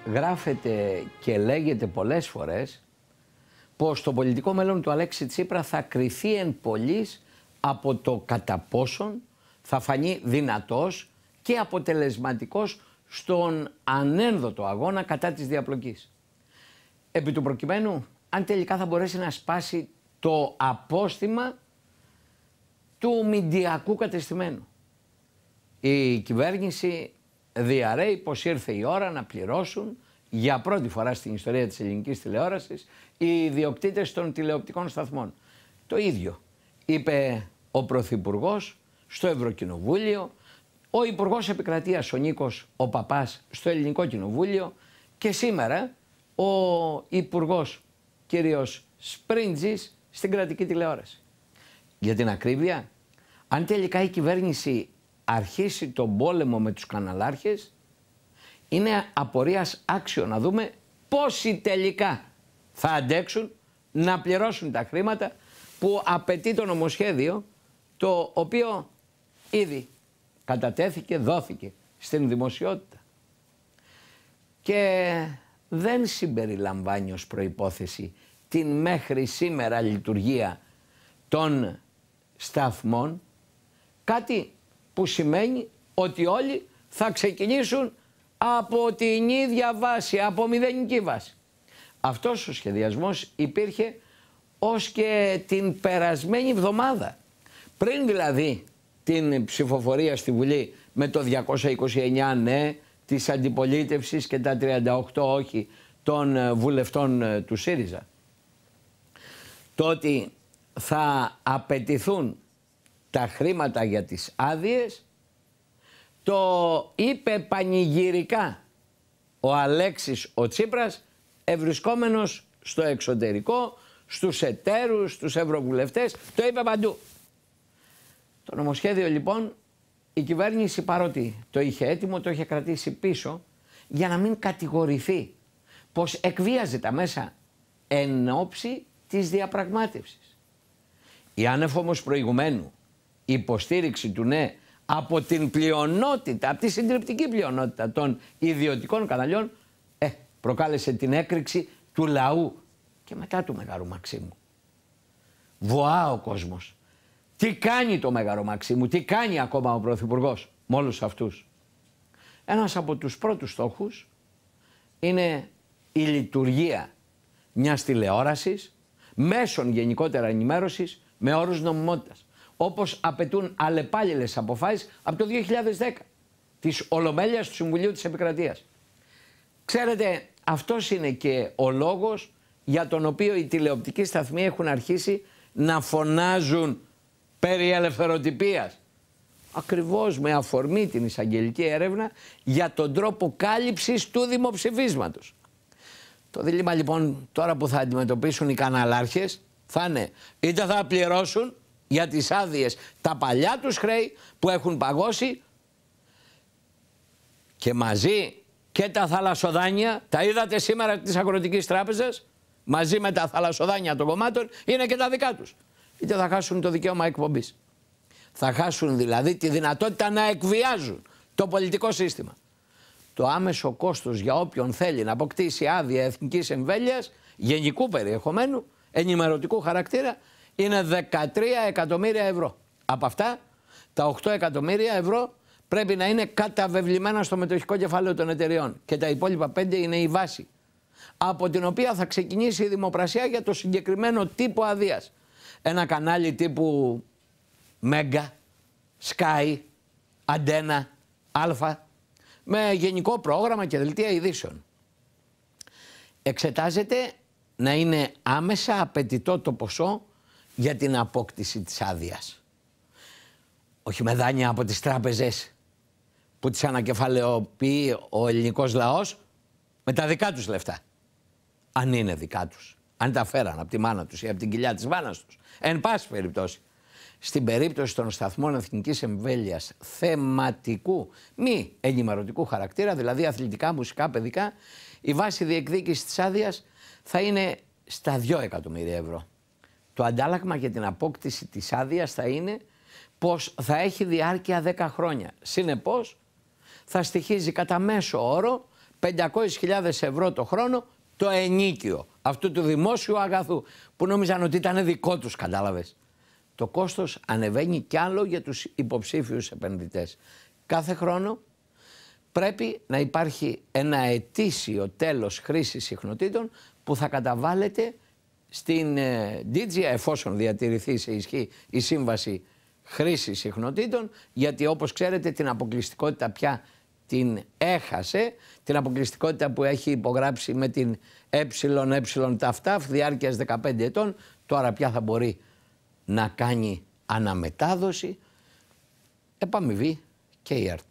γράφεται και λέγεται πολλές φορές πως το πολιτικό μέλλον του Αλέξη Τσίπρα θα κριθεί εν πολλοίς από το κατά πόσον θα φανεί δυνατός και αποτελεσματικός στον ανένδοτο αγώνα κατά της διαπλοκής. Επί του προκειμένου, αν τελικά θα μπορέσει να σπάσει το απόστημα του μηντιακού κατεστημένου. Η κυβέρνηση διαρρέει πως ήρθε η ώρα να πληρώσουν για πρώτη φορά στην ιστορία της ελληνικής τηλεόρασης οι ιδιοκτήτες των τηλεοπτικών σταθμών. Το ίδιο είπε ο Πρωθυπουργός στο Ευρωκοινοβούλιο, ο Υπουργός Επικρατείας ο Νίκος ο Παπάς στο Ελληνικό Κοινοβούλιο και σήμερα ο Υπουργός κύριος Σπρίντζης στην κρατική τηλεόραση. Για την ακρίβεια, αν τελικά η κυβέρνηση αρχίσει τον πόλεμο με τους καναλάρχες, είναι απορίας άξιο να δούμε πόσοι τελικά θα αντέξουν να πληρώσουν τα χρήματα που απαιτεί το νομοσχέδιο, το οποίο ήδη κατατέθηκε, δόθηκε στην δημοσιότητα. Και δεν συμπεριλαμβάνει ως προϋπόθεση την μέχρι σήμερα λειτουργία των σταθμών, κάτι που σημαίνει ότι όλοι θα ξεκινήσουν από την ίδια βάση, από μηδενική βάση. Αυτός ο σχεδιασμός υπήρχε ως και την περασμένη εβδομάδα. Πριν δηλαδή την ψηφοφορία στη Βουλή με το 229 ναι της αντιπολίτευσης και τα 38 όχι των βουλευτών του ΣΥΡΙΖΑ. Το ότι θα απαιτηθούν τα χρήματα για τις άδειες το είπε πανηγυρικά ο Αλέξης ο Τσίπρας, ευρισκόμενος στο εξωτερικό, στους εταίρους, στους ευρωβουλευτές, το είπε παντού. Το νομοσχέδιο λοιπόν η κυβέρνηση, παρότι το είχε έτοιμο, το είχε κρατήσει πίσω για να μην κατηγορηθεί πως εκβίαζε τα μέσα εν ώψη της διαπραγμάτευσης. Η άνευ όμως προηγουμένου υποστήριξη του ναι από την πλειονότητα, από τη συντριπτική πλειονότητα των ιδιωτικών καναλιών, προκάλεσε την έκρηξη του λαού και μετά του Μέγαρου Μαξίμου. Βοά ο κόσμος. Τι κάνει το Μέγαρο Μαξίμου, τι κάνει ακόμα ο Πρωθυπουργός με όλους αυτούς. Ένας από τους πρώτους στόχους είναι η λειτουργία μιας τηλεόρασης, μέσων γενικότερα ενημέρωσης, με όρους νομιμότητας, όπως απαιτούν αλλεπάλληλες αποφάσεις από το 2010 της Ολομέλειας του Συμβουλίου της Επικρατείας. Ξέρετε, αυτός είναι και ο λόγος για τον οποίο οι τηλεοπτικοί σταθμοί έχουν αρχίσει να φωνάζουν περί ελευθεροτυπίας. Ακριβώς με αφορμή την εισαγγελική έρευνα για τον τρόπο κάλυψης του δημοψηφίσματος. Το δίλημμα λοιπόν τώρα που θα αντιμετωπίσουν οι καναλάρχες θα είναι είτε θα πληρώσουν για τις άδειες τα παλιά τους χρέη που έχουν παγώσει και μαζί και τα θαλασσοδάνεια, τα είδατε σήμερα της Αγροτικής Τράπεζας, μαζί με τα θαλασσοδάνεια των κομμάτων είναι και τα δικά τους. Είτε θα χάσουν το δικαίωμα εκπομπής. Θα χάσουν δηλαδή τη δυνατότητα να εκβιάζουν το πολιτικό σύστημα. Το άμεσο κόστος για όποιον θέλει να αποκτήσει άδεια εθνικής εμβέλειας, γενικού περιεχομένου, ενημερωτικού χαρακτήρα, είναι 13 εκατομμύρια ευρώ. Από αυτά, τα 8 εκατομμύρια ευρώ πρέπει να είναι καταβεβλημένα στο μετοχικό κεφάλαιο των εταιριών και τα υπόλοιπα 5 είναι η βάση, από την οποία θα ξεκινήσει η δημοπρασία για το συγκεκριμένο τύπο αδείας. Ένα κανάλι τύπου Μέγκα, Sky, Αντένα, Αλφα, με γενικό πρόγραμμα και δελτία ειδήσεων. Εξετάζεται να είναι άμεσα απαιτητό το ποσό για την απόκτηση της άδειας. Όχι με δάνεια από τις τράπεζες που τις ανακεφαλαιοποιεί ο ελληνικός λαός με τα δικά τους λεφτά. Αν είναι δικά τους. Αν τα φέραν από τη μάνα τους ή από την κοιλιά της μάνας τους. Εν πάση περιπτώσει, στην περίπτωση των σταθμών εθνικής εμβέλειας θεματικού, μη ενημερωτικού χαρακτήρα, δηλαδή αθλητικά, μουσικά, παιδικά, η βάση διεκδίκησης της άδειας θα είναι στα 2 εκατομμύρια ευρώ. Το αντάλλαγμα για την απόκτηση της άδειας θα είναι πως θα έχει διάρκεια 10 χρόνια. Συνεπώς, θα στοιχίζει κατά μέσο όρο 500.000 ευρώ το χρόνο το ενίκιο αυτού του δημόσιου αγαθού που νόμιζαν ότι ήταν δικό τους, κατάλαβες. Το κόστος ανεβαίνει κι άλλο για τους υποψήφιους επενδυτές. Κάθε χρόνο πρέπει να υπάρχει ένα ετήσιο τέλος χρήσης συχνοτήτων που θα καταβάλλεται στην DGA, εφόσον διατηρηθεί σε ισχύ η σύμβαση χρήσης συχνοτήτων, γιατί όπως ξέρετε την αποκλειστικότητα πια την έχασε, την αποκλειστικότητα που έχει υπογράψει με την ΕΕ ταυτάφ διάρκειας 15 ετών, τώρα πια θα μπορεί να κάνει αναμετάδοση, επαμοιβή και η ΕΡΤ.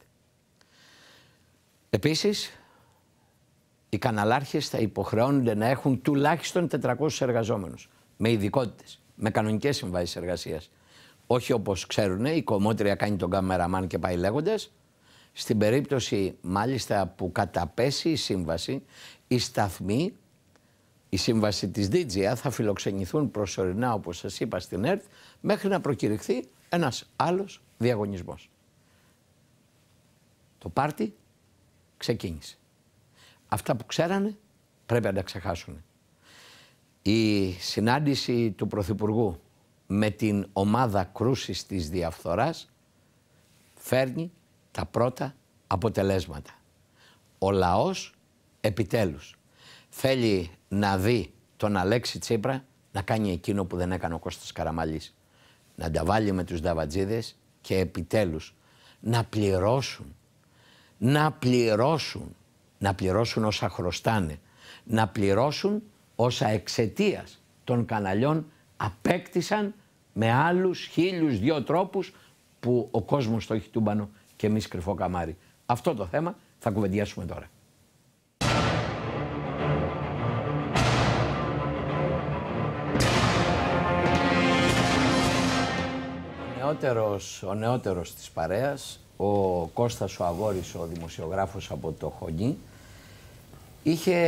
Επίσης, οι καναλάρχες θα υποχρεώνονται να έχουν τουλάχιστον 400 εργαζόμενους, με ειδικότητες, με κανονικές συμβάσεις εργασίας. Όχι όπως ξέρουν, η κομμότρια κάνει τον καμεραμάν και πάει λέγοντας. Στην περίπτωση μάλιστα που καταπέσει η σύμβαση, οι σταθμοί, η σύμβαση της DGA θα φιλοξενηθούν προσωρινά, όπως σας είπα, στην ΕΡΤ, μέχρι να προκηρυχθεί ένας άλλος διαγωνισμός. Το πάρτι ξεκίνησε. Αυτά που ξέρανε πρέπει να τα ξεχάσουν. Η συνάντηση του Πρωθυπουργού με την ομάδα κρούσης της διαφθοράς φέρνει τα πρώτα αποτελέσματα. Ο λαός επιτέλους θέλει να δει τον Αλέξη Τσίπρα να κάνει εκείνο που δεν έκανε ο Κώστας Καραμανλής. Να τα βάλει με τους νταβατζίδες και επιτέλους να πληρώσουν όσα χρωστάνε, να πληρώσουν όσα εξαιτίας των καναλιών απέκτησαν με άλλους 1002 τρόπους που ο κόσμος το έχει τούμπανο και εμείς κρυφό καμάρι. Αυτό το θέμα θα κουβεντιάσουμε τώρα. Ο νεότερος της παρέας, ο Κώστας ο Αγόρης, ο δημοσιογράφος από το Χωνί, είχε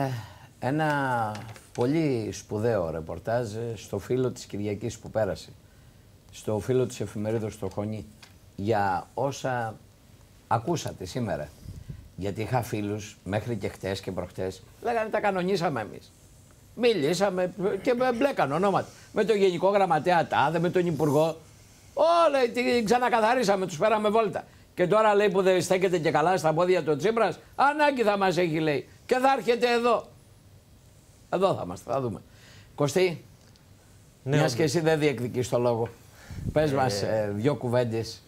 ένα πολύ σπουδαίο ρεπορτάζ στο φύλλο της Κυριακής που πέρασε, στο φύλλο της εφημερίδος στο Χωνί, για όσα ακούσατε σήμερα. Γιατί είχα φίλους μέχρι και χτες και προχτές, λέγανε τα κανονίσαμε εμείς. Μιλήσαμε και μπλέκαν ονόματα. Με τον Γενικό Γραμματέα τάδε, με τον Υπουργό. Όλα την ξανακαθαρίσαμε, τους φέραμε βόλτα. Και τώρα λέει που δεν στέκεται και καλά στα πόδια του Τσίπρας, ανάγκη θα μας έχει, λέει. Και θα έρχεται εδώ. Εδώ θα είμαστε, θα δούμε. Κωστή, ναι, μιας και εσύ δεν διεκδικείς το λόγο. Πες μας δυο κουβέντες.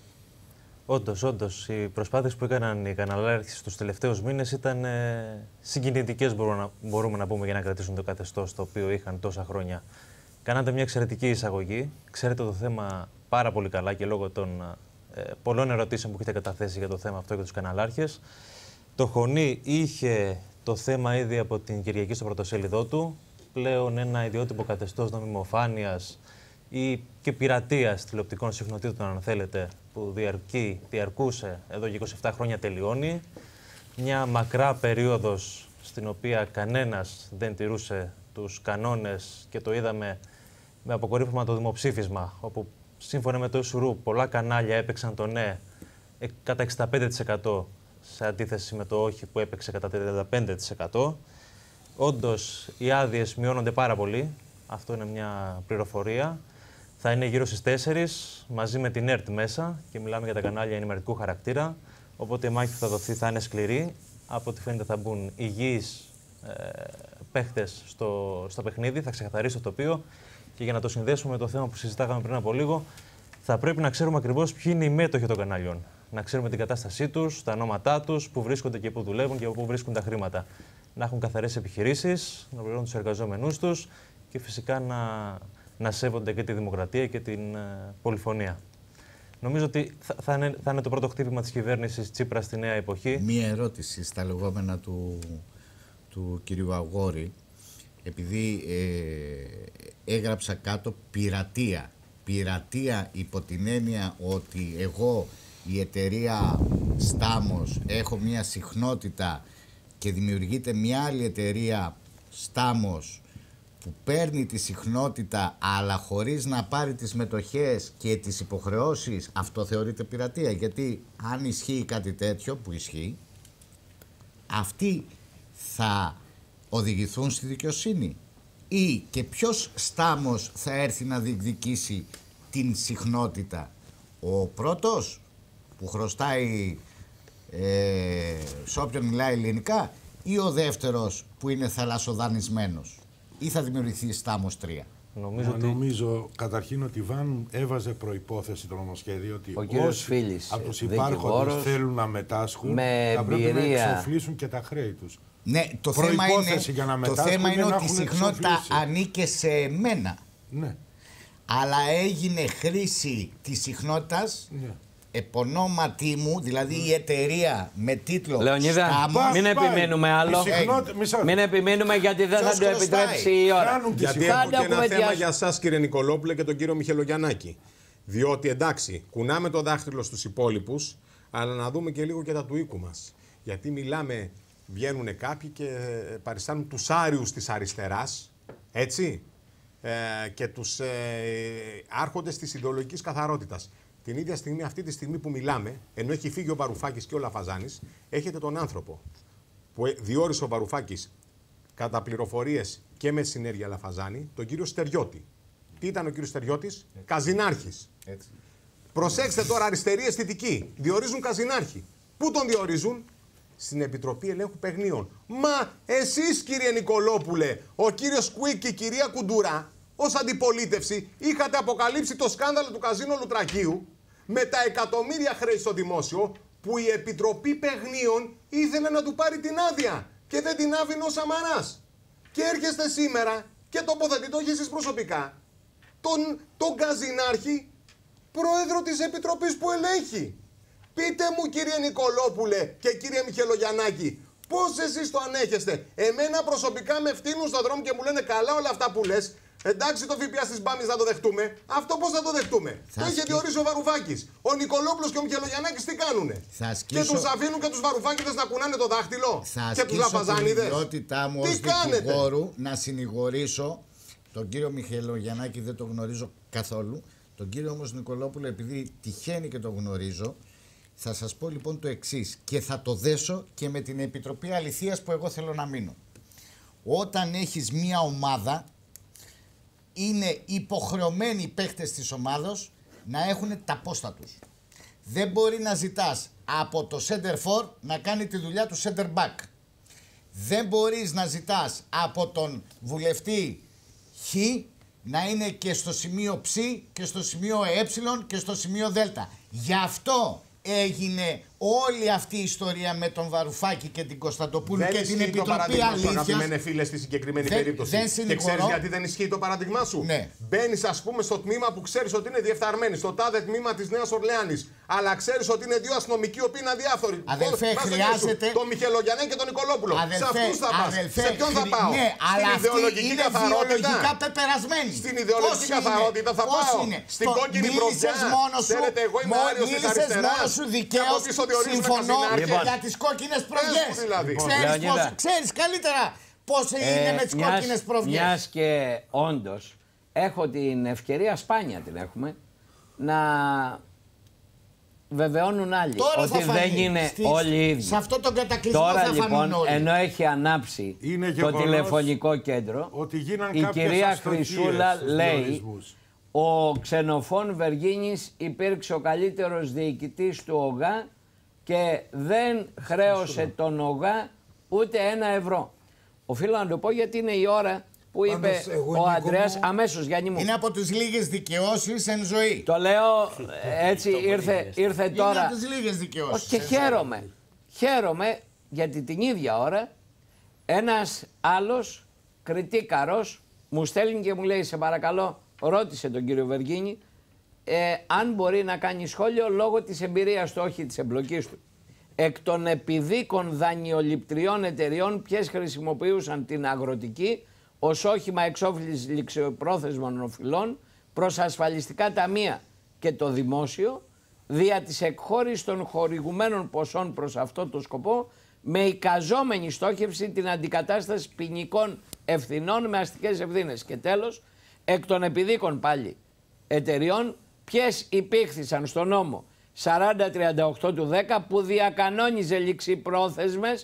Όντως, οι προσπάθειες που έκαναν οι καναλάρχες τους τελευταίους μήνες ήταν συγκινητικές, μπορούμε να πούμε, για να κρατήσουν το καθεστώς το οποίο είχαν τόσα χρόνια. Κάνατε μια εξαιρετική εισαγωγή. Ξέρετε το θέμα πάρα πολύ καλά και λόγω των πολλών ερωτήσεων που έχετε καταθέσει για το θέμα αυτό για τους καναλάρχες. Το Χωνί είχε το θέμα ήδη από την Κυριακή στο πρωτοσέλιδό του. Πλέον ένα ιδιότυπο καθεστώς νομιμοφάνειας ή και πειρατείας τηλεοπτικών συχνοτήτων, αν θέλετε, που διαρκούσε εδώ και 27 χρόνια, τελειώνει. Μια μακρά περίοδος στην οποία κανένας δεν τηρούσε τους κανόνες και το είδαμε με αποκορύφωμα το δημοψήφισμα, όπου σύμφωνα με το ΕΣΟΥΡΟΥ πολλά κανάλια έπαιξαν το ναι κατά 65% σε αντίθεση με το όχι που έπαιξε κατά 35%. Όντως, οι άδειες μειώνονται πάρα πολύ. Αυτό είναι μια πληροφορία. Θα είναι γύρω στις 4 μαζί με την ΕΡΤ μέσα και μιλάμε για τα κανάλια ενημερωτικού χαρακτήρα. Οπότε η μάχη που θα δοθεί θα είναι σκληρή. Από ό,τι φαίνεται θα μπουν υγιείς παίχτες στο παιχνίδι, θα ξεκαθαρίσει το τοπίο. Και για να το συνδέσουμε με το θέμα που συζητάγαμε πριν από λίγο, θα πρέπει να ξέρουμε ακριβώς ποιοι είναι οι μέτοχοι των καναλιών. Να ξέρουμε την κατάστασή τους, τα ονόματά τους, πού βρίσκονται και πού δουλεύουν και πού βρίσκουν τα χρήματα. Να έχουν καθαρές επιχειρήσεις, να πληρώνουν τους εργαζόμενούς τους και φυσικά να σέβονται και τη δημοκρατία και την πολυφωνία. Νομίζω ότι θα είναι το πρώτο χτύπημα της κυβέρνησης Τσίπρα στη νέα εποχή. Μία ερώτηση στα λεγόμενα του κυρίου Αγόρη. Επειδή έγραψα κάτω πειρατεία. Πειρατεία υπό την έννοια ότι εγώ, η εταιρεία Στάμος, έχω μία συχνότητα και δημιουργείται μια άλλη εταιρεία Στάμος που παίρνει τη συχνότητα αλλά χωρίς να πάρει τις μετοχές και τις υποχρεώσεις, αυτό θεωρείται πειρατεία. Γιατί αν ισχύει κάτι τέτοιο, που ισχύει, αυτοί θα οδηγηθούν στη δικαιοσύνη ή και ποιος στάμος θα έρθει να διεκδικήσει την συχνότητα? Ο πρώτος που χρωστάει σε όποιον μιλάει ελληνικά ή ο δεύτερος που είναι θαλασσοδανισμένος? Ή θα δημιουργηθεί στάμος 3? Νομίζω καταρχήν ότι η Βαν έβαζε προϋπόθεση το νομοσχέδιο ότι ο κύριος Φίλης, από τους υπάρχοντες θέλουν να μετάσχουν, θα πρέπει να εξοφλήσουν και τα χρέη τους. Ναι, το θέμα είναι ότι η συχνότητα ανήκε σε μένα. Ναι. Αλλά έγινε χρήση της συχνότητας επωνόματι μου, δηλαδή η εταιρεία με τίτλο Λεωνίδα, μην επιμένουμε άλλο. Μην επιμένουμε γιατί δεν θα το επιτρέψει η ώρα. Γιατί έχω και ένα θέμα για εσάς, κύριε Νικολόπουλε, και τον κύριο Μιχελογιαννάκη. Διότι εντάξει, κουνάμε το δάχτυλο στους υπόλοιπους, αλλά να δούμε και λίγο και τα του οίκου μας. Γιατί μιλάμε, βγαίνουν κάποιοι και παριστάνουν τους άριους της αριστεράς, έτσι, και τους άρχοντες της ιδεολογικής καθαρότητας. Την ίδια στιγμή, αυτή τη στιγμή που μιλάμε, ενώ έχει φύγει ο Βαρουφάκης και ο Λαφαζάνης, έχετε τον άνθρωπο που διόρισε ο Βαρουφάκης κατά πληροφορίες και με συνέργεια Λαφαζάνη, τον κύριο Στεριώτη. Τι ήταν ο κύριος Στεριώτης? Καζινάρχης. Έτσι. Προσέξτε τώρα, αριστερή αισθητική. Διορίζουν καζινάρχη. Πού τον διορίζουν? Στην Επιτροπή Ελέγχου Παιγνίων. Μα εσείς, κύριε Νικολόπουλε, ο κύριος Κουίκ και η κυρία Κουντουρά, ως αντιπολίτευση, είχατε αποκαλύψει το σκάνδαλο του καζίνο Λουτρακίου με τα εκατομμύρια χρέη στο δημόσιο, που η Επιτροπή Παιγνίων ήθελε να του πάρει την άδεια και δεν την άφηνε ο Σαμαράς. Και έρχεστε σήμερα και τοποθετείτε, όχι εσείς προσωπικά, τον καζινάρχη πρόεδρο της Επιτροπής που ελέγχει. Πείτε μου, κύριε Νικολόπουλε και κύριε Μιχελογιαννάκη, πώς εσείς το ανέχεστε? Εμένα προσωπικά με φτύνουν στον δρόμο και μου λένε καλά όλα αυτά που λες. Εντάξει, το ΦΠΑ στις Μπάμις να το δεχτούμε. Αυτό πώς θα το δεχτούμε? Το είχε διορίσει ο Βαρουφάκης. Ο Νικολόπουλος και ο Μιχελογιαννάκης τι κάνουνε? Και τους αφήνουν και τους Βαρουφάκηδες να κουνάνε το δάχτυλο? Και τους Λαφαζάνιδες? Θα ασκήσω την ιδιότητά μου ως δικηγόρου να συνηγορήσω τον κύριο Μιχελογιαννάκη, δεν τον γνωρίζω καθόλου. Τον κύριο όμως Νικολόπουλο, επειδή τυχαίνει και τον γνωρίζω, θα σας πω λοιπόν το εξής και θα το δέσω και με την Επιτροπή Αληθείας που εγώ θέλω να μείνω. Όταν έχεις μία ομάδα, είναι υποχρεωμένοι οι παίχτες της ομάδος να έχουν τα πόστα τους. Δεν μπορεί να ζητάς από το center for να κάνει τη δουλειά του center back. Δεν μπορείς να ζητάς από τον βουλευτή Χ να είναι και στο σημείο Ψ και στο σημείο Ε και στο σημείο Δ. Γι' αυτό έγινε όλη αυτή η ιστορία με τον Βαρουφάκη και την Κωνσταντοπούλου και την Επιτροπή Αλήθειας. Αγαπημένε φίλε, στη συγκεκριμένη περίπτωση. Και ξέρεις γιατί δεν ισχύει το παράδειγμά σου? Ναι. Μπαίνεις, ας πούμε, στο τμήμα που ξέρεις ότι είναι διεφθαρμένοι, στο τάδε τμήμα της Νέας Ορλεάνης. Αλλά ξέρεις ότι είναι δύο αστυνομικοί οι οποίοι είναι αδιάφοροι. Αδελφέ, χρειάζεται. Τον Μιχελογιαννάκη και τον Νικολόπουλο. Σε αυτούς θα πας. Σε ποιον θα πάω? Ναι, αλλά στην ιδεολογική καθαρότητα. Πεπερασμένη. Στην ιδεολογική καθαρότητα θα πάω. Στην κόκκινη προβιά. Ξέρετε, εγώ είμαι άριος της αριστεράς. Συμφωνώ για τις κόκκινες προβιές. Δηλαδή. Ξέρεις καλύτερα πώς είναι με τις κόκκινες προβιές. Μιας και όντως έχω την ευκαιρία, σπάνια την έχουμε, να βεβαιώνουν άλλοι τώρα ότι δεν είναι όλοι οι ίδιοι. Σε αυτό τον κατακλυσμό τώρα θα λοιπόν, όλοι. Ενώ έχει ανάψει το τηλεφωνικό κέντρο, η κυρία Χρυσούλα λέει: ο Ξενοφών Βεργίνης υπήρξε ο καλύτερος διοικητής του ΟΓΑ και δεν χρέωσε τον ΟΓΑ ούτε €1. Οφείλω να το πω γιατί είναι η ώρα που είπε ο Ανδρέας αμέσως, Γιάννη μου. Είναι από τις λίγες δικαιώσεις εν ζωή. Το λέω έτσι, ήρθε τώρα. Είναι από τις λίγες δικαιώσεις. Και χαίρομαι γιατί την ίδια ώρα ένας άλλος κριτήκαρος μου στέλνει και μου λέει: σε παρακαλώ, ρώτησε τον κύριο Βεργίνη αν μπορεί να κάνει σχόλιο λόγω της εμπειρίας του, όχι της εμπλοκής του. Εκ των επιδίκων δανειοληπτριών εταιριών, ποιες χρησιμοποιούσαν την αγροτική ως όχημα εξόφλησης ληξιοπρόθεσμων οφειλών προς ασφαλιστικά ταμεία και το δημόσιο, δια της εκχώρησης των χορηγουμένων ποσών προς αυτό το σκοπό, με εικαζόμενη στόχευση την αντικατάσταση ποινικών ευθυνών με αστικές ευθύνες. Και τέλος, εκ των επιδίκων πάλι εταιριών, ποιες υπήχθησαν στο νόμο 4038 του 10 που διακανόνιζε ληξιπρόθεσμες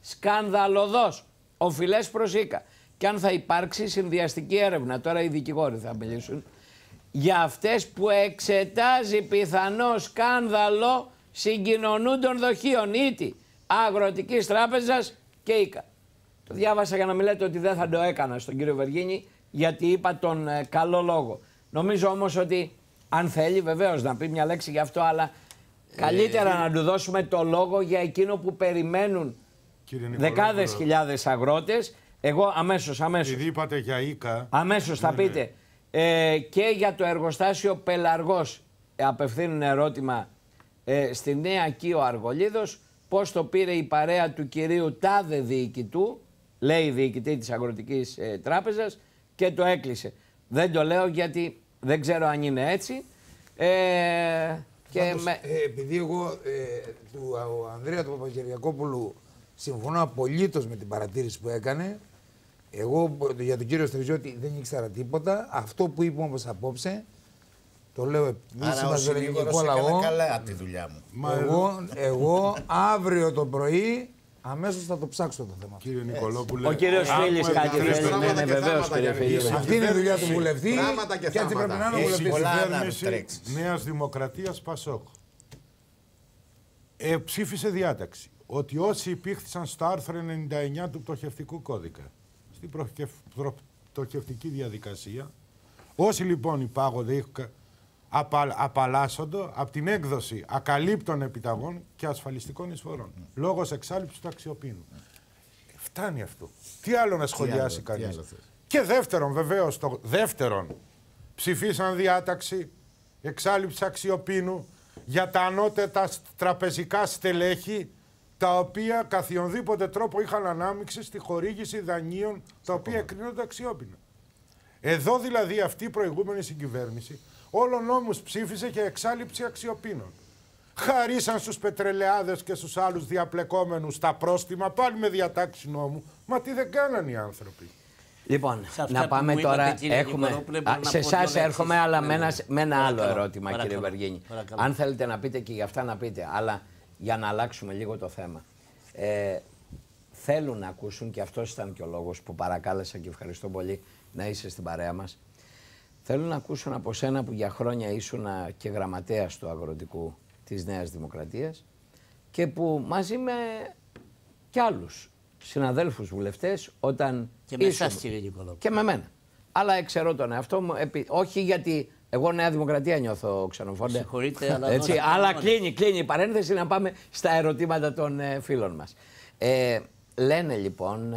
σκανδαλωδώς οφειλές προς οίκα. Και αν θα υπάρξει συνδυαστική έρευνα, τώρα οι δικηγόροι θα μιλήσουν, για αυτές που εξετάζει πιθανό σκάνδαλο συγκοινωνούντων δοχείων ήτη Αγροτικής Τράπεζας και οίκα. Το διάβασα για να μην λέτε ότι δεν θα το έκανα στον κύριο Βεργίνη, γιατί είπα τον καλό λόγο. Νομίζω όμως ότι αν θέλει βεβαίως να πει μια λέξη γι' αυτό, αλλά καλύτερα να του δώσουμε το λόγο για εκείνο που περιμένουν δεκάδες χιλιάδες αγρότες. Εγώ αμέσως. Επειδή είπατε για οίκα. Αμέσως θα πείτε. Και για το εργοστάσιο Πελαργός απευθύνουν ερώτημα στη Νέα Κίο Αργολίδος, πώς το πήρε η παρέα του κυρίου τάδε διοικητού, λέει διοικητή της Αγροτικής Τράπεζας, και το έκλεισε. Δεν το λέω γιατί δεν ξέρω αν είναι έτσι. Επειδή εγώ του Ανδρέα του Παπακυριακόπουλου συμφωνώ απολύτως με την παρατήρηση που έκανε, εγώ για τον κύριο Στριζιώτη δεν ήξερα τίποτα. Αυτό που είπε όμως απόψε, το λέω επίσημα στον ελληνικό λαό. Καλά από τη δουλειά μου. Εγώ αύριο το πρωί αμέσως θα το ψάξω το θέμα. Κύριε Νικολόπουλε. Ο κύριος Φίλης κάτι θέλει. Ναι, βεβαίως, κύριε Φίλη. Αυτή είναι η δουλειά του βουλευτή και έτσι πρέπει να είναι ο βουλευτής. Η κυβέρνηση Νέας Δημοκρατίας Πασόκ ψήφισε διάταξη ότι όσοι υπήρχαν στο άρθρο 99 του πτωχευτικού κώδικα, στην πτωχευτική διαδικασία, όσοι λοιπόν υπάγονται απαλλάσσονται από την έκδοση ακαλύπτων επιταγών και ασφαλιστικών εισφορών. Λόγος εξάλειψης του αξιοπίνου. Φτάνει αυτό. Τι άλλο να σχολιάσει κανείς. Και δεύτερον, βεβαίως, ψηφίσαν διάταξη εξάλειψης αξιοπίνου για τα ανώτερα τραπεζικά στελέχη, τα οποία καθιονδήποτε τρόπο είχαν ανάμειξη στη χορήγηση δανείων, τα οποία εκκρίνονται αξιόπινα. Εδώ δηλαδή αυτή η προηγούμενη συγκυβέρνηση όλων νόμους ψήφισε για εξάλειψη αξιοπίνων. Χαρίσαν στους πετρελαιάδες και στους άλλους διαπλεκόμενους τα πρόστιμα, πάλι με διατάξει νόμου. Μα τι δεν κάνανε οι άνθρωποι. Λοιπόν, να πάμε τώρα. Σε εσάς έρχομαι, αλλά με ένα άλλο ερώτημα, κύριε Βεργίνη. Αν θέλετε να πείτε και για αυτά να πείτε, αλλά για να αλλάξουμε λίγο το θέμα. Θέλουν να ακούσουν, και αυτός ήταν και ο λόγος που παρακάλεσα και ευχαριστώ πολύ να είσαι στην παρέα μας. Θέλουν να ακούσουν από σένα που για χρόνια ήσουν και γραμματέας του Αγροτικού της Νέας Δημοκρατίας και που μαζί με κι άλλους συναδέλφους βουλευτές όταν και με εσάς, κύριε Νικολόπουλε. Και με μένα. Αλλά εξαιρώ τον εαυτό μου, όχι γιατί εγώ Νέα Δημοκρατία νιώθω ξενοφόντα. Συγχωρείτε, αλλά, αλλά κλείνει η παρένθεση να πάμε στα ερωτήματα των φίλων μας. Λένε λοιπόν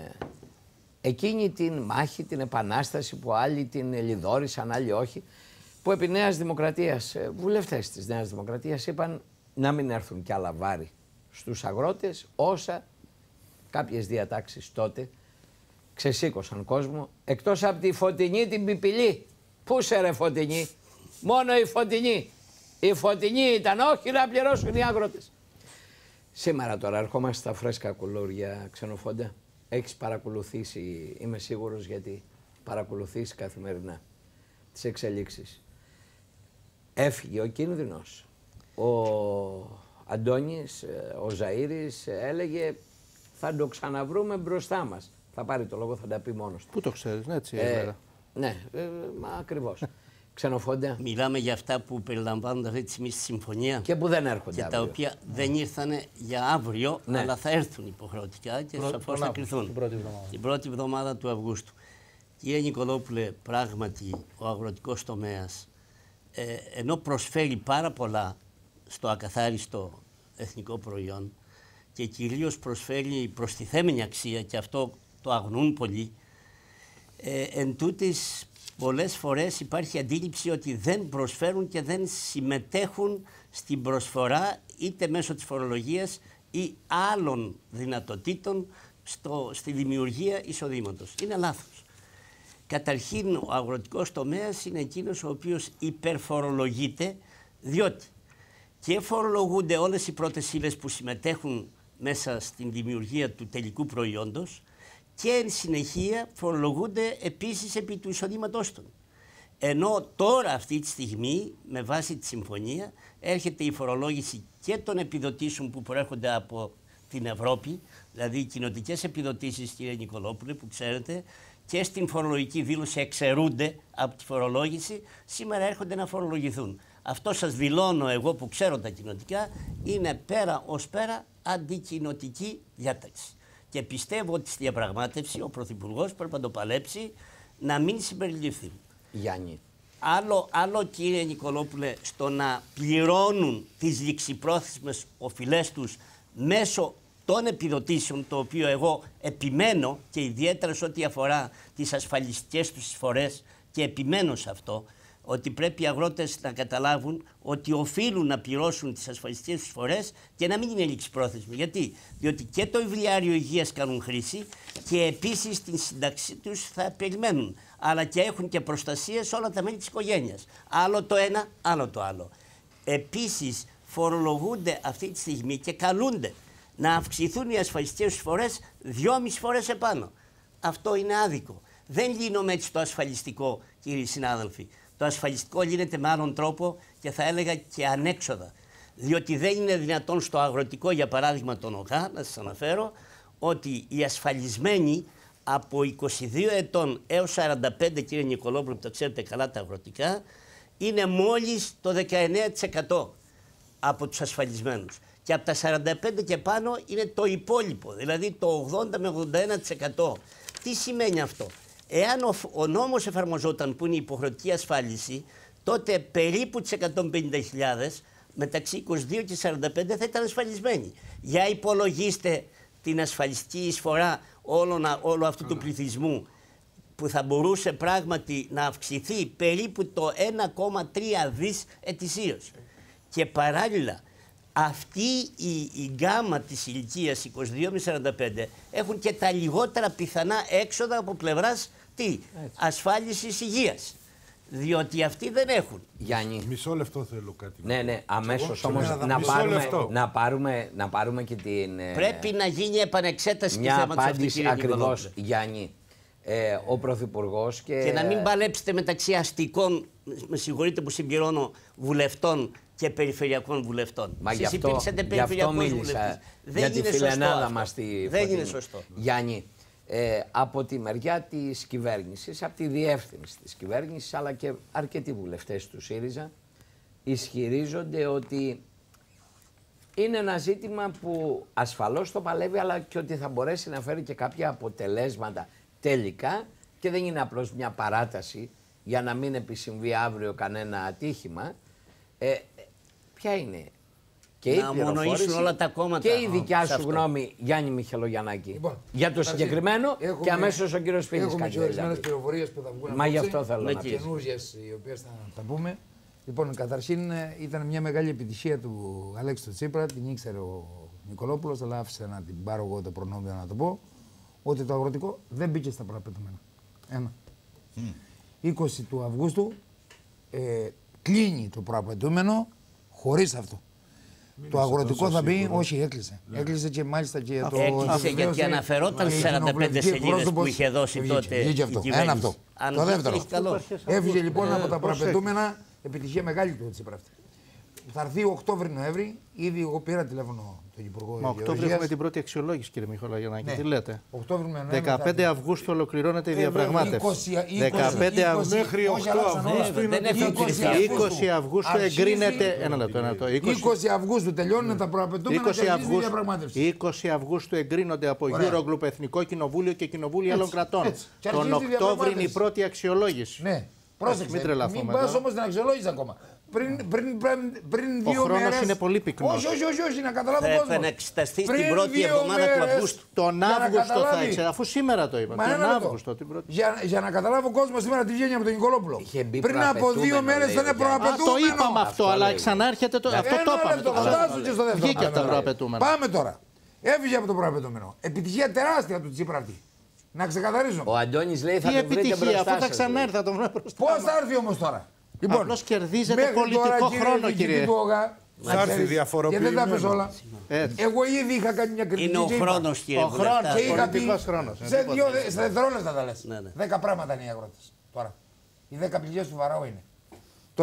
εκείνη την μάχη, την επανάσταση που άλλοι την λιδόρισαν, άλλοι όχι, που επί Νέας Δημοκρατίας, βουλευτές της Νέας Δημοκρατίας είπαν να μην έρθουν κι άλλα βάρη στους αγρότες, όσα κάποιες διατάξεις τότε ξεσήκωσαν κόσμο, εκτός από τη Φωτεινή την Πιπηλή. Πού σε ρε Φωτεινή, μόνο η Φωτεινή. Η Φωτεινή ήταν, όχι να πληρώσουν οι αγρότες. Σήμερα τώρα ερχόμαστε στα φρέσκα κουλούρια, Ξενοφόντα. Έχεις παρακολουθήσει, είμαι σίγουρος, γιατί παρακολουθείς καθημερινά τις εξελίξεις. Έφυγε ο κίνδυνος. Ο Αντώνης, ο Ζαΐρης έλεγε θα το ξαναβρούμε μπροστά μας. Θα πάρει το λόγο, θα τα πει μόνος του. Πού το ξέρεις, ναι, έτσι ναι, μα ακριβώς. Ξενοφόντα. Μιλάμε για αυτά που περιλαμβάνονται αυτή τη στιγμή στη συμφωνία. Και που δεν έρχονται και αύριο. Τα οποία δεν ήρθαν για αύριο, ναι, αλλά θα έρθουν υποχρεωτικά και σαφώς θα κρυθούν. Την πρώτη εβδομάδα του Αυγούστου. Κύριε Νικολόπουλε, πράγματι ο αγροτικός τομέας, ενώ προσφέρει πάρα πολλά στο ακαθάριστο εθνικό προϊόν και κυρίως προσφέρει προστιθέμενη αξία, και αυτό το αγνοούν πολλοί, εν τούτης πολλές φορές υπάρχει αντίληψη ότι δεν προσφέρουν και δεν συμμετέχουν στην προσφορά, είτε μέσω της φορολογίας ή άλλων δυνατοτήτων στη δημιουργία εισοδήματος. Είναι λάθος. Καταρχήν ο αγροτικός τομέας είναι εκείνος ο οποίος υπερφορολογείται, διότι και φορολογούνται όλες οι πρώτες ύλες που συμμετέχουν μέσα στην δημιουργία του τελικού προϊόντος, και εν συνεχεία φορολογούνται επίσης επί του εισοδήματός των. Ενώ τώρα αυτή τη στιγμή, με βάση τη συμφωνία, έρχεται η φορολόγηση και των επιδοτήσεων που προέρχονται από την Ευρώπη, Δηλαδή, οι κοινοτικές επιδοτήσεις, κύριε Νικολόπουλε, που ξέρετε, και στην φορολογική δήλωση εξαιρούνται από τη φορολόγηση, σήμερα έρχονται να φορολογηθούν. Αυτό σας δηλώνω εγώ που ξέρω τα κοινοτικά, είναι πέρα ως πέρα αντικοινοτική διάταξη. Και πιστεύω ότι στη διαπραγμάτευση ο Πρωθυπουργός πρέπει να το παλέψει να μην συμπεριληφθεί. Γιάννη. Άλλο, κύριε Νικολόπουλε, στο να πληρώνουν τις ληξιπρόθεσμες οφειλές τους μέσω των επιδοτήσεων, το οποίο εγώ επιμένω και ιδιαίτερα σε ό,τι αφορά τις ασφαλιστικές τους εισφορές, και επιμένω σε αυτό, ότι πρέπει οι αγρότες να καταλάβουν ότι οφείλουν να πληρώσουν τις ασφαλιστικές τους εισφορές και να μην είναι ληξιπρόθεσμοι. Γιατί? Διότι και το βιβλιάριο υγείας κάνουν χρήση και επίσης την σύνταξή τους θα περιμένουν. Αλλά και έχουν και προστασίες όλα τα μέλη της οικογένειας. Άλλο το ένα, άλλο το άλλο. Επίσης φορολογούνται αυτή τη στιγμή και καλούνται να αυξηθούν οι ασφαλιστικές εισφορές 2,5 φορές επάνω. Αυτό είναι άδικο. Δεν λύνουμε έτσι το ασφαλιστικό, κύριοι συνάδελφοι. Το ασφαλιστικό λύνεται με άλλον τρόπο και θα έλεγα και ανέξοδα. Διότι δεν είναι δυνατόν στο αγροτικό, για παράδειγμα τον ΟΚΑ, να σας αναφέρω, ότι οι ασφαλισμένοι από 22 ετών έως 45, κύριε Νικολόπουλο, που το ξέρετε καλά τα αγροτικά, είναι μόλις το 19% από τους ασφαλισμένους. Και από τα 45 και πάνω είναι το υπόλοιπο, δηλαδή το 80 με 81%. Τι σημαίνει αυτό? Εάν ο νόμος εφαρμοζόταν που είναι η υποχρεωτική ασφάλιση, τότε περίπου τις 150.000 μεταξύ 22 και 45 θα ήταν ασφαλισμένοι. Για υπολογίστε την ασφαλιστική εισφορά όλου αυτού του πληθυσμού, που θα μπορούσε πράγματι να αυξηθεί περίπου το 1,3 δις ετησίως. Και παράλληλα, αυτή η γκάμα της ηλικίας 22 με 45 έχουν και τα λιγότερα πιθανά έξοδα από πλευράς ασφάλισης υγείας. Διότι αυτοί δεν έχουν. Γιάννη. Μισό λεπτό θέλω κάτι. Ναι, αμέσως όμως να πάρουμε και την... Πρέπει να γίνει επανεξέταση μια απάντηση ακριβώς, Γιάννη. Ο Πρωθυπουργός και να μην παλέψετε μεταξύ αστικών, με συγχωρείτε που συμπληρώνω, βουλευτών και περιφερειακών βουλευτών. Μα γι' αυτό μίλησα για τη φιλενάδα μας στη Φωτεινή. Δεν είναι σωστό. Γιάννη, από τη μεριά της κυβέρνησης, από τη διεύθυνση της κυβέρνησης, αλλά και αρκετοί βουλευτές του ΣΥΡΙΖΑ ισχυρίζονται ότι είναι ένα ζήτημα που ασφαλώς το παλεύει, αλλά και ότι θα μπορέσει να φέρει και κάποια αποτελέσματα τελικά, και δεν είναι απλώς μια παράταση για να μην επισυμβεί αύριο κανένα ατύχημα. Ποια είναι και η πληροφόρηση όλα τα κόμματα και η δικιά σου γνώμη, Γιάννη Μιχελογιαννάκη, λοιπόν, για το συγκεκριμένο, και αμέσως ο κύριος Φίνης. Έχουμε και ορισμένες πληροφορίες που θα βγουν. Μα γι' αυτό θέλω να πει. Καινούριες, οι οποίες θα πούμε. Λοιπόν, καταρχήν ήταν μια μεγάλη επιτυχία του Αλέξη του Τσίπρα, την ήξερε ο Νικολόπουλος, αλλά άφησε να την πάρω εγώ το προνόμιο να το πω, ότι το αγροτικό δεν μπήκε στα προαπαιτούμενα. 20 του Αυγούστου κλείνει το προαπαιτούμενο χωρίς αυτό. Το αγροτικό θα μπει, όχι, έκλεισε. Έκλεισε και μάλιστα και το. Έκλεισε γιατί αναφερόταν στις 45 σελίδες που είχε δώσει τότε. Βγήκε αυτό. Ένα αυτό. Το δεύτερο. Έφυγε λοιπόν από τα προαπαιτούμενα, επιτυχία μεγάλη του Τσίπρα αυτή. Θα έρθει Οκτώβρη-Νοέμβρη, ήδη εγώ πήρα τηλέφωνο τον Υπουργό. Μα Οκτώβρη έχουμε την πρώτη αξιολόγηση, κύριε Μιχελογιαννάκη. Ναι. Τι λέτε? 15 Αυγούστου ολοκληρώνεται η διαπραγμάτευση. 15 Αυγούστου μέχρι 8 Αυγούστου είναι 20 Αυγούστου εγκρίνεται. Ένα λεπτό. 20 Αυγούστου τελειώνουν τα προαπαιτούμενα και αρχίζει η διαπραγμάτευση. 20 Αυγούστου εγκρίνονται από Eurogroup, Εθνικό Κοινοβούλιο και Κοινοβούλιο άλλων κρατών. Τον Οκτώβρη είναι η πρώτη αξιολόγηση. Ναι. Πρόσεξε. Μην πας όμως την αξιολόγηση ακόμα. Πριν 2 μέρες. είναι πολύ πυκνός. Όχι, να καταλάβω κόσμο. Θα εξεταστεί στην πρώτη εβδομάδα του Αυγούστου. Τον Αύγουστο θα εξεταστεί, αφού σήμερα το είπα. Τον Αύγουστο. Για να καταλάβω ο κόσμο σήμερα τι βγαίνει από τον Νικολόπουλο. Πριν από 2 μέρες θα είναι προαπαιτούμενο. Το είπαμε αυτό, αλλά ξανάρχεται το. Αυτό το είπαμε. Βγήκε από τα προαπαιτούμενα. Πάμε τώρα. Έφυγε από το προαπαιτούμενο. Επιτυχία τεράστια του Τσίπρα αυτή. Να ξεκαθαρίσω. Ο Αντώνης λέει θα τι επιτυχία, αφού θα ξανάρθει, θα τον βρω μπροστά. Πώς θα έρθει όμως τώρα? Λοιπόν, απλώς κερδίζετε πολιτικό χρόνο, κύριε. Θα έρθει διαφοροποιημένο. Και δεν τα πες όλα. Εγώ ήδη είχα κάνει μια κριτική. Είναι ο χρόνος, κύριε. Ο χρόνος, πολιτικός χρόνος. Σε δευτερόλεπτα τα λες. 10 πράγματα είναι οι αγρότες τώρα. Οι 10 πληγές του Βαράου είναι. Το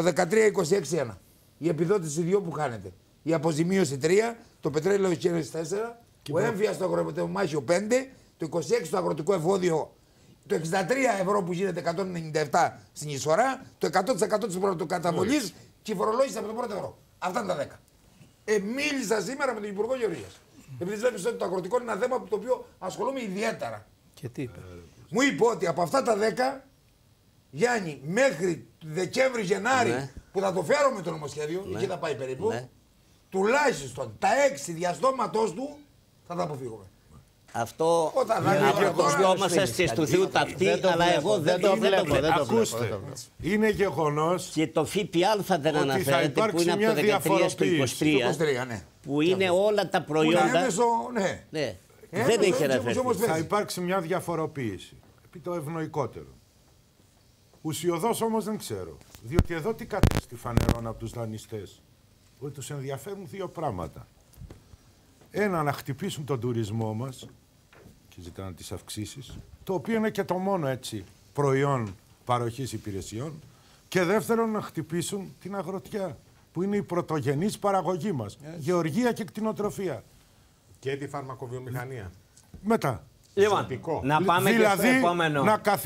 13-26-1. Η επιδότηση 2 που χάνεται. Η αποζημίωση 3. Το πετρέλαιο 4. Ο έμφυας στο αγροτεμάχιο 5, το 26 στο αγροτικό εφόδιο, το 63 ευρώ που γίνεται 197 στην εισφορά, το 100% της πρωτοκαταβολής και η φορολόγηση από το πρώτο ευρώ. Αυτά είναι τα 10. Μίλησα σήμερα με τον Υπουργό Γεωργίας. Επειδή βλέπεις ότι το αγροτικό είναι ένα θέμα που το οποίο ασχολούμαι ιδιαίτερα. Και τι είπε. Μου είπε ότι από αυτά τα 10, Γιάννη, μέχρι Δεκέμβρη-Γενάρη, ναι, που θα το φέρω με το νομοσχέδιο, ναι, εκεί θα πάει περίπου, ναι, τουλάχιστον τα 6 διαστόματός του θα τα αποφύγουμε. Αυτό αποφιόμαστε και του Θεού ταυτή, αλλά εγώ δεν το βλέπω. Ακούστε, είναι γεγονός και το ΦΠΑ δεν αναφέρεται, που είναι από το 13 στο 23, που είναι όλα τα προϊόντα. Ναι, δεν έχει αναφερθεί. Θα υπάρξει μια διαφοροποίηση, επί το ευνοϊκότερο. Ουσιοδός όμως δεν ξέρω, διότι εδώ τι κατέστη φανερών από τους δανειστές, ότι τους ενδιαφέρουν δύο πράγματα. Ένα, να χτυπήσουν τον τουρισμό μας και ζητάνε τις αυξήσεις, το οποίο είναι και το μόνο έτσι προϊόν παροχής υπηρεσιών, και δεύτερον να χτυπήσουν την αγροτιά, που είναι η πρωτογενής παραγωγή μας, γεωργία και κτηνοτροφία. Και τη φαρμακοβιομηχανία. Μετά. Λοιπόν, να πάμε δηλαδή, και στο επόμενο.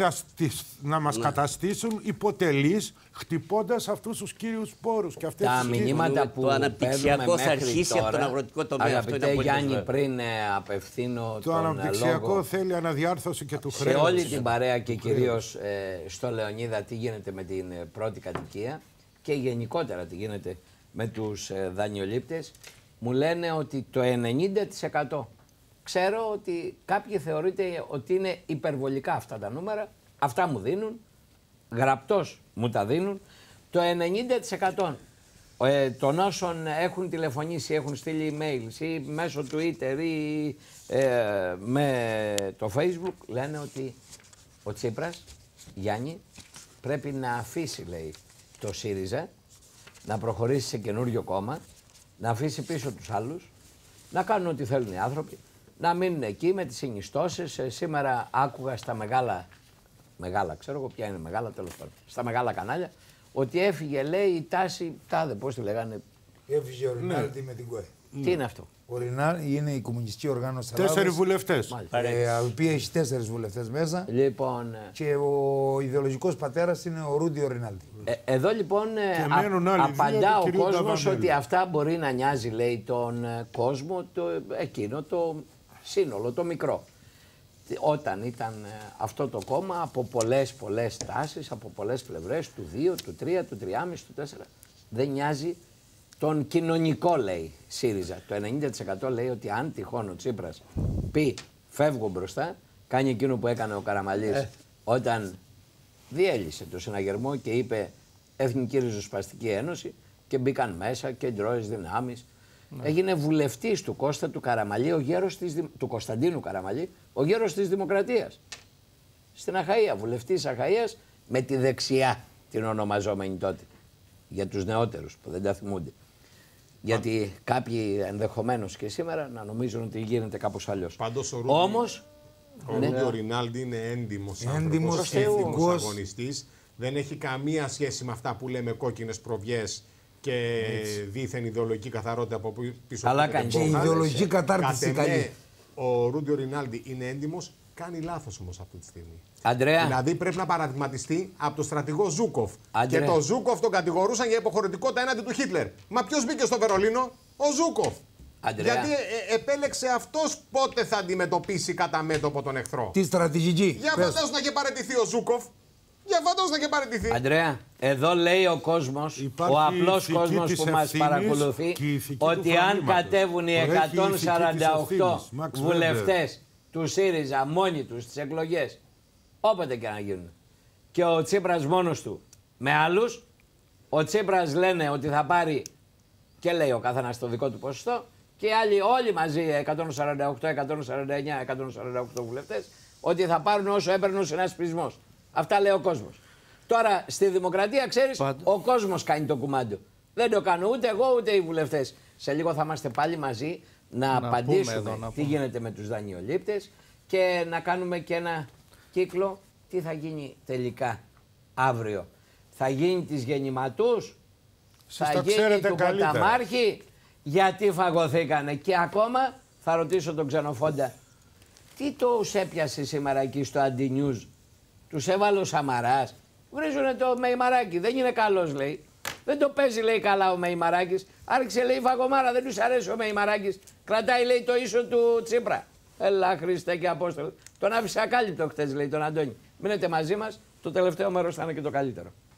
Να μας καταστήσουν υποτελείς, χτυπώντας αυτούς τους κύριους πόρους και αυτές τα μηνύματα που το αναπτυξιακό θα αρχίσει τώρα, από τον αγροτικό τομέα. Αγαπητέ Γιάννη, πριν απευθύνω το τον αναπτυξιακό λόγο θέλει αναδιάρθρωση και του χρέους. σε όλη την παρέα και κυρίως στο Λεωνίδα τι γίνεται με την πρώτη κατοικία και γενικότερα τι γίνεται με τους δανειολήπτες, μου λένε ότι το 90%. Ξέρω ότι κάποιοι θεωρείται ότι είναι υπερβολικά αυτά τα νούμερα, αυτά μου δίνουν, γραπτός μου τα δίνουν. Το 90% των όσων έχουν τηλεφωνήσει, έχουν στείλει emails ή μέσω Twitter ή με το Facebook λένε ότι ο Τσίπρας, Γιάννη, πρέπει να αφήσει, λέει, το ΣΥΡΙΖΑ, να προχωρήσει σε καινούριο κόμμα, να αφήσει πίσω τους άλλους, να κάνουν ό,τι θέλουν οι άνθρωποι, να μείνουν εκεί με τις συνιστώσεις. Σήμερα άκουγα στα μεγάλα, ξέρω εγώ ποια είναι μεγάλα, τέλος πάντων, στα μεγάλα κανάλια, ότι έφυγε, λέει, η τάση, τάδε, πώς τη λέγανε. Έφυγε ο Ρινάλντι με την ΚΟΕ. Τι είναι αυτό. Ο Ρινάλντι είναι η κομμουνιστική οργάνωση της 4 βουλευτές. η οποία έχει 4 βουλευτές μέσα. Λοιπόν, και ο ιδεολογικός πατέρας είναι ο Ρούντι ο Ρινάλντι. Εδώ λοιπόν απαντά ο κόσμος ότι αυτά μπορεί να νοιάζει, λέει, τον κόσμο, εκείνο το σύνολο, το μικρό. Όταν ήταν αυτό το κόμμα από πολλές τάσεις, από πολλές πλευρές, του 2, του 3, του 3,5, του 4, δεν νοιάζει τον κοινωνικό, λέει, ΣΥΡΙΖΑ. Το 90% λέει ότι αν τυχόν ο Τσίπρας πει φεύγω μπροστά, κάνει εκείνο που έκανε ο Καραμαλής όταν διέλυσε το συναγερμό και είπε Εθνική Ριζοσπαστική Ένωση και μπήκαν μέσα και ντρόες δυνάμεις. Έγινε βουλευτής του Κώστα του Καραμαλή, του Κωνσταντίνου Καραμαλή, ο γέρος της Δημοκρατίας. Στην Αχαΐα, βουλευτής Αχαΐας με τη δεξιά την ονομαζόμενη τότε. Για τους νεότερους που δεν τα θυμούνται. Γιατί κάποιοι ενδεχομένως και σήμερα να νομίζουν ότι γίνεται κάπως αλλιώς. Πάντως όμως ο Ρούντι Ρινάλντι είναι έντιμος άνθρωπος, εθνικός αγωνιστής. Δεν έχει καμία σχέση με αυτά που λέμε κόκκινες προβιές και δίθεν ιδεολογική καθαρότητα από πίσω. Αλλά κάνει και ιδεολογική κατάρτιση καλή. Ο Ρούντι Ρινάλντι είναι έντιμος, κάνει λάθος όμως αυτή τη στιγμή. Αντρέα. Δηλαδή πρέπει να παραδειγματιστεί από τον στρατηγό Ζούκοφ. Και τον Ζούκοφ τον κατηγορούσαν για υποχωρητικότητα έναντι του Χίτλερ. Μα ποιος μπήκε στο Βερολίνο? Ο Ζούκοφ. Αντρέα. Γιατί επέλεξε αυτός πότε θα αντιμετωπίσει κατά μέτωπο τον εχθρό. Τη στρατηγική. Για φαντάζομαι να είχε παραιτηθεί ο Ζούκοφ. Για φαντάζομαι να είχε παραιτηθεί. Αντρέα, εδώ λέει ο κόσμος, ο απλός κόσμος που μας παρακολουθεί, ότι αν κατέβουν οι 148 βουλευτές του ΣΥΡΙΖΑ μόνοι τους στις εκλογές, όποτε και να γίνουν, και ο Τσίπρας μόνος του με άλλους, ο Τσίπρας λένε ότι θα πάρει, και λέει ο καθένας το δικό του ποσοστό, και οι άλλοι όλοι μαζί 148, 149, 148 βουλευτές, ότι θα πάρουν όσο έπαιρνε ο συνασπισμός. Αυτά λέει ο κόσμος. Τώρα στη δημοκρατία, ξέρεις, ο κόσμος κάνει το κουμάντο. Δεν το κάνω ούτε εγώ ούτε οι βουλευτές. Σε λίγο θα είμαστε πάλι μαζί να απαντήσουμε τι γίνεται με τους δανειολήπτες και να κάνουμε και ένα κύκλο τι θα γίνει τελικά αύριο. Θα γίνει της γεννηματούς, θα γίνει του Ποταμάρχη, γιατί φαγωθήκανε. Και ακόμα Θα ρωτήσω τον Ξενοφόντα. Τι τους έπιασε σήμερα εκεί στο Αντι-News. Τους έβαλε ο Σαμαράς. Βρίζουνε το Μεϊμαράκι. Δεν είναι καλός, λέει. Δεν το παίζει, λέει, καλά ο Μεϊμαράκης. Άρχισε, λέει, φαγωμάρα. Δεν τους αρέσει ο Μεϊμαράκης. Κρατάει, λέει, το ίσο του Τσίπρα. Έλα, Χριστέ και Απόστολε. Τον άφησε ακάλυπτο χτες, λέει, τον Αντώνη. Μείνετε μαζί μας. Το τελευταίο μέρος θα είναι και το καλύτερο.